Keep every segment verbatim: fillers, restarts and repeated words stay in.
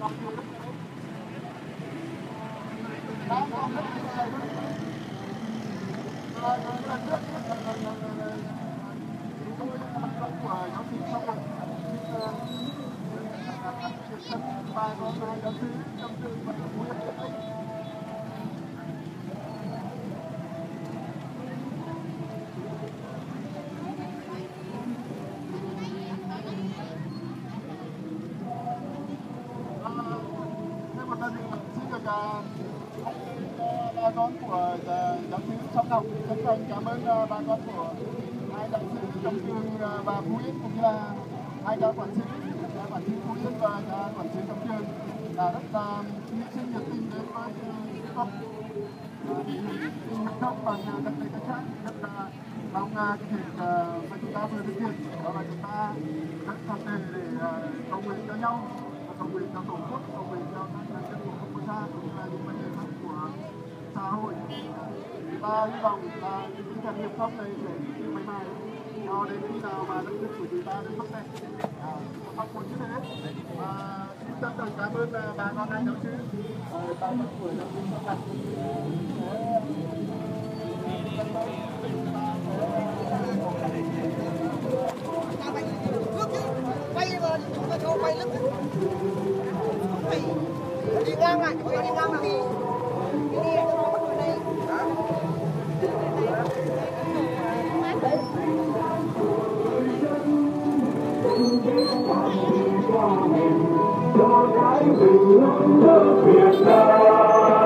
Bà con của giáo sư Song Ngọc chân thành cảm ơn bà con của hai giáo sư trong trường và Phú Yên cũng như là hai ca quản trị, quản trị Phú Yên và quản trị trong trường đã rất là hy sinh nhiệt tình đến với công hoạt động bằng các cái cách khác, rất là mong cái việc mà chúng ta vừa thực hiện đó là chúng ta rất thật để để cầu nguyện cho nhau, cầu nguyện cho tổ quốc, cầu nguyện cho các nhân dân của Formosa cũng như là những vấn đề khác của xã hội. Ta hy vọng là những cái nghiệp pháp này sẽ mãi mãi cho đến khi nào mà đất nước của chúng ta đến tốt đẹp. Mong muốn như thế. Và xin chân thành cảm ơn bà con hai giáo sư, bà con của giáo sư Song Ngọc. Quay mà chúng ta cho quay lưng đi ngang lại, chúng ta đi ngang lại đi đi đây. Cho cái bình luận nước Việt Nam.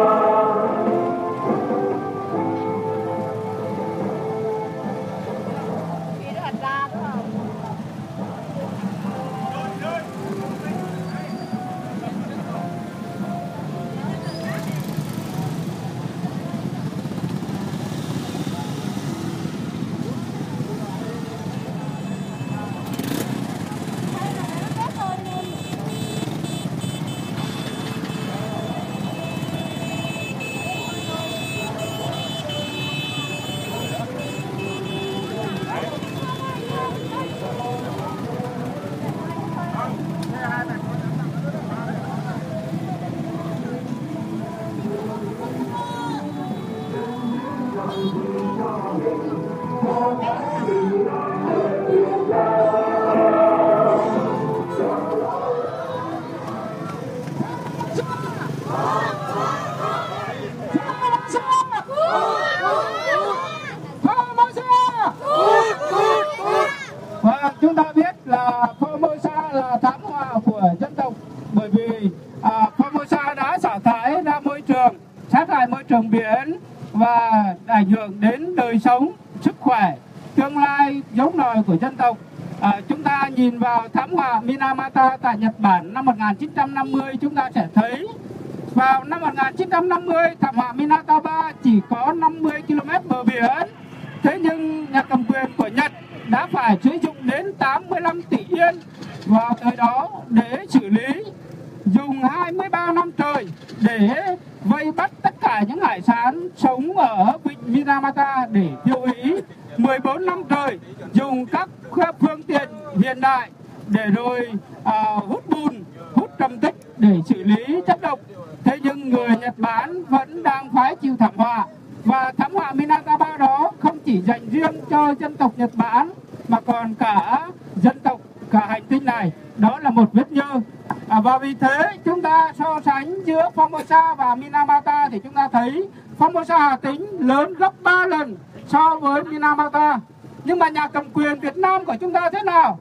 Và chúng ta biết là Formosa là thảm họa của dân tộc, bởi vì à, Formosa đã xả thải ra môi trường, sát hại môi trường biển và ảnh hưởng đến đời sống, sức khỏe, tương lai giống nòi của dân tộc. À, chúng ta nhìn vào thảm họa Minamata tại Nhật Bản năm một nghìn chín trăm năm mươi, chúng ta sẽ thấy vào năm một nghìn chín trăm năm mươi thảm họa Minataba chỉ có năm mươi ki lô mét bờ biển. Thế nhưng nhà cầm quyền của Nhật đã phải sử dụng đến tám mươi lăm tỷ yên vào thời đó để xử lý, dùng hai mươi ba năm trời để vây bắt tất cả những hải sản sống ở vịnh Minamata để tiêu hủy, mười bốn năm trời dùng các phương tiện hiện đại để rồi à, hút bùn, hút trầm tích để xử lý chất độc. Thế nhưng người Nhật Bản vẫn đang phải chịu thảm họa, và thảm họa Minataba đó không chỉ dành riêng cho dân tộc Nhật Bản mà còn cả dân tộc cả hành tinh này. Đó là một vết nhơ. À, và vì thế chúng ta so sánh giữa Formosa và Minamata thì chúng ta thấy Formosa Hà Tĩnh lớn gấp ba lần so với Minamata. Nhưng mà nhà cầm quyền Việt Nam của chúng ta thế nào?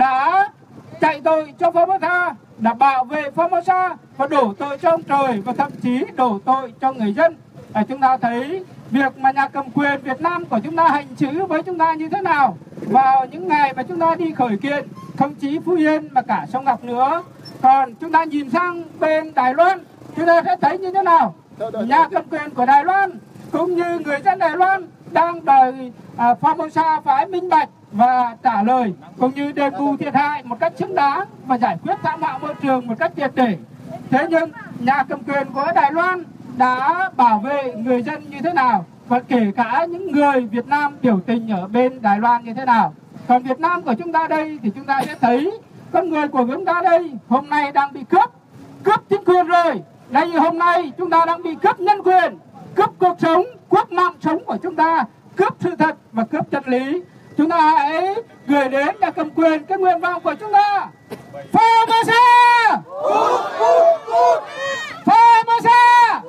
Đã chạy tội cho Formosa, đã bảo vệ Formosa và đổ tội cho ông trời, và thậm chí đổ tội cho người dân. À, chúng ta thấy việc mà nhà cầm quyền Việt Nam của chúng ta hành xử với chúng ta như thế nào vào những ngày mà chúng ta đi khởi kiện, không chỉ Phú Yên mà cả sông Ngọc nữa. Còn chúng ta nhìn sang bên Đài Loan, chúng ta sẽ thấy như thế nào? Nhà cầm quyền của Đài Loan cũng như người dân Đài Loan đang đòi à, Formosa phải minh bạch và trả lời, cũng như đền bù thiệt hại một cách xứng đáng và giải quyết thảm họa môi trường một cách triệt để. Thế nhưng nhà cầm quyền của Đài Loan đã bảo vệ người dân như thế nào, và kể cả những người Việt Nam biểu tình ở bên Đài Loan như thế nào. Còn Việt Nam của chúng ta đây thì chúng ta sẽ thấy con người của chúng ta đây hôm nay đang bị cướp, cướp chính quyền rồi. Ngay như hôm nay chúng ta đang bị cướp nhân quyền, cướp cuộc sống, cướp mạng sống của chúng ta, cướp sự thật và cướp chân lý. Chúng ta hãy gửi đến nhà cầm quyền cái nguyện vọng của chúng ta. Formosa! Formosa!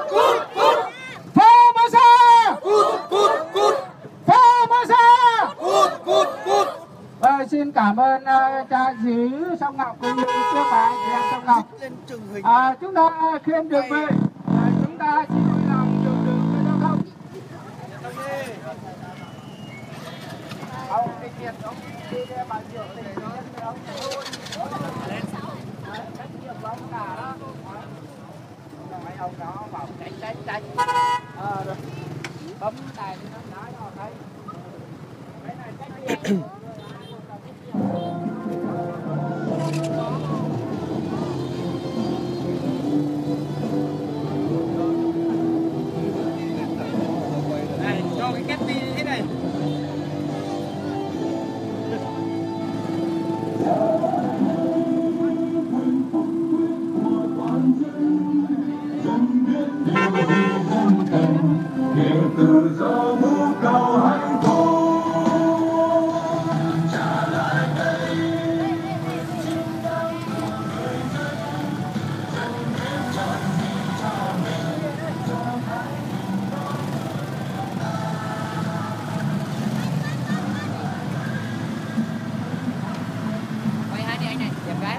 Formosa! Formosa! Ờ, xin cảm ơn uh, cha xứ Sông Ngọc cũng như các bạn chị em Sông Ngọc. À, chúng ta khuyên được về, à, chúng ta xin vui lòng đường đường với giao thông. Ông đi kiệt ông đi bà rượu thì nó lên trách nhiệm của ông cả đó. Mấy ông đó bảo tránh tránh tránh. Ờ rồi. Bấm đài nó nói nó thấy. Cái này trách nhiệm. Này, cho cái két đi thế này. Niềm tự do mưu cầu hạnh phúc. Quay hai đi anh này, đẹp gái.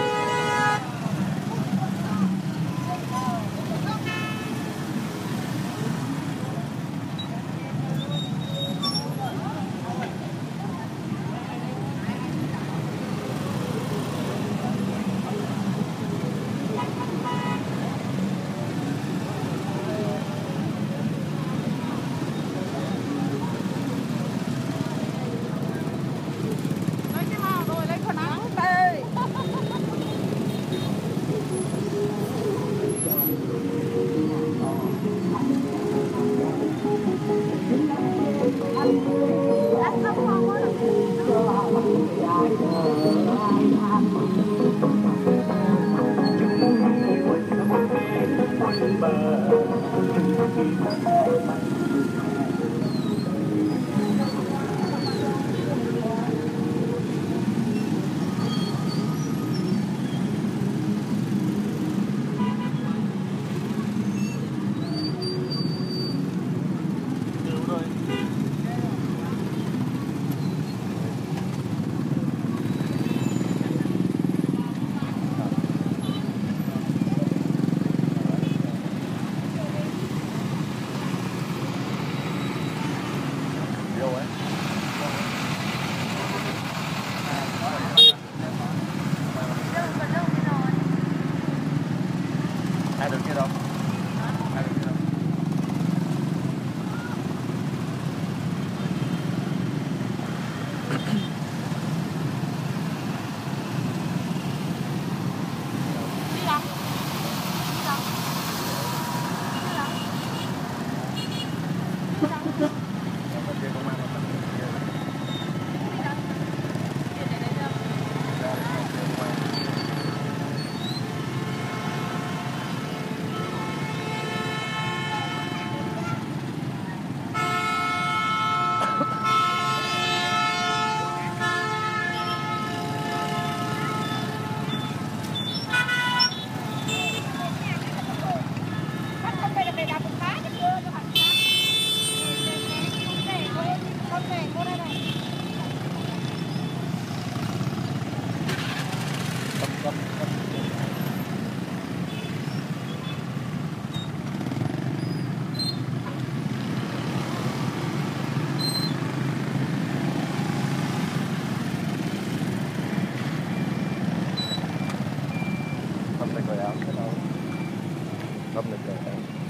Hai đường kia đâu? Hai đường kia đâu? Không được rồi áo cái đâu. Không được rồi.